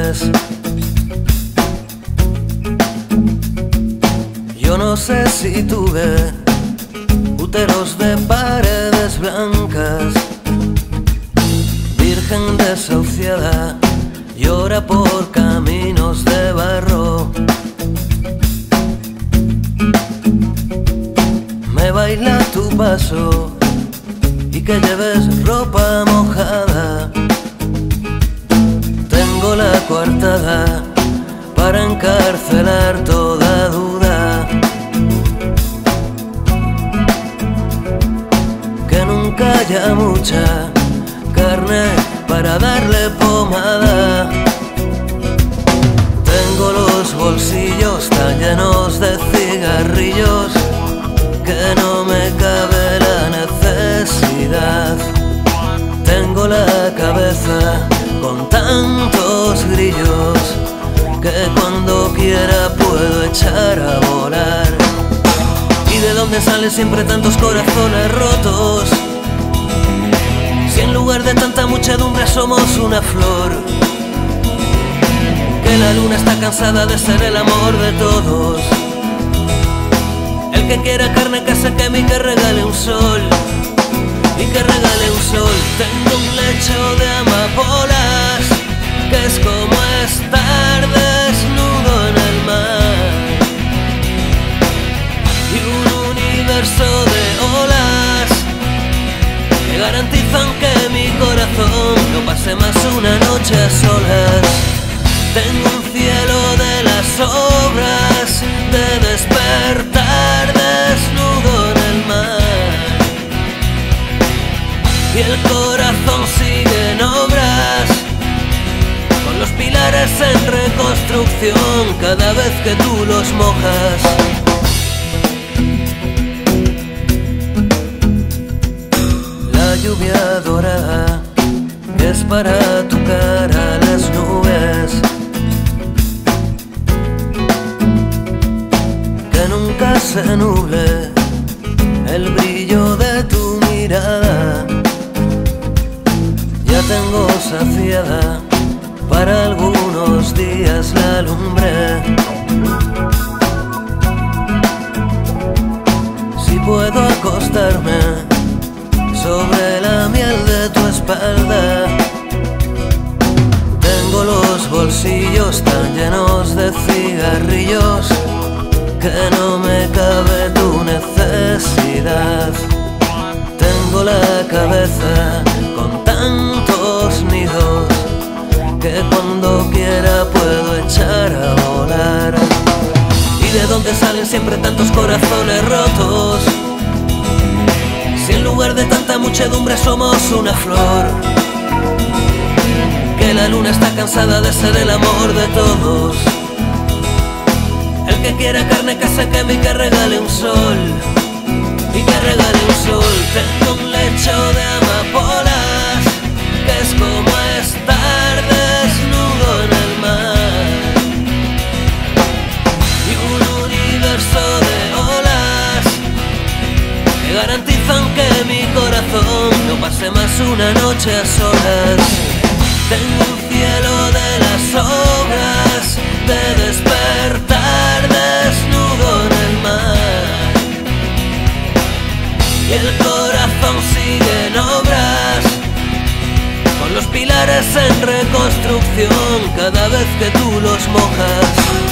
nubes. Yo no sé si tuve úteros de paredes blancas. Virgen desahuciada llora por caminos de barro. Me baila tu paso y que lleves ropa mojada. Tengo la coartada para encarcelar toda duda. Que nunca haya mucha carne para darle pomada. Tengo los bolsillos tan llenos de cigarrillos que no me cabe la necesidad. Tengo la cabeza con tantos grillos que cuando quiera puedo echar a volar. ¿Y de dónde salen siempre tantos corazones rotos? Si en lugar de tanta muchedumbre somos una flor. Que la luna está cansada de ser el amor de todos. El que quiera carne que se queme y que regale un sol. Y que regale un sol. Tengo un lecho de amapolas que es como estar desnudo en el mar. Y un universo de olas que garantizan que mi corazón no pase más una noche a solas. Tengo un cielo de las obras de despertar desnudo en el mar. Y el corazón sigue en obras, con los pilares en reconstrucción cada vez que tú los mojas. La lluvia dorada es para tu cara las nubes. Que nunca se nuble el brillo de tu mirada. Ya tengo saciada para algunos días la lumbre. Si puedo acostarme sobre la miel de tu espalda. Tengo los bolsillos tan llenos de cigarrillos que no me cabe tu necesidad. Tengo la cabeza con tantos nidos que cuando quiera puedo echar a volar. ¿Y de dónde salen siempre tantos corazones rotos? Si en lugar de tanta muchedumbre somos una flor. Que la luna está cansada de ser el amor de todos. El que quiera carne que se queme y que regale un sol. Y que regale un sol. Tengo un lecho de amapolas que es como estar desnudo en el mar. Y un universo de olas que garantizan que mi corazón no pase más una noche a solas. Tengo un cielo de las obras de despertar desnudo en el mar. Y el corazón sigue en obras, con los pilares en reconstrucción cada vez que tú los mojas.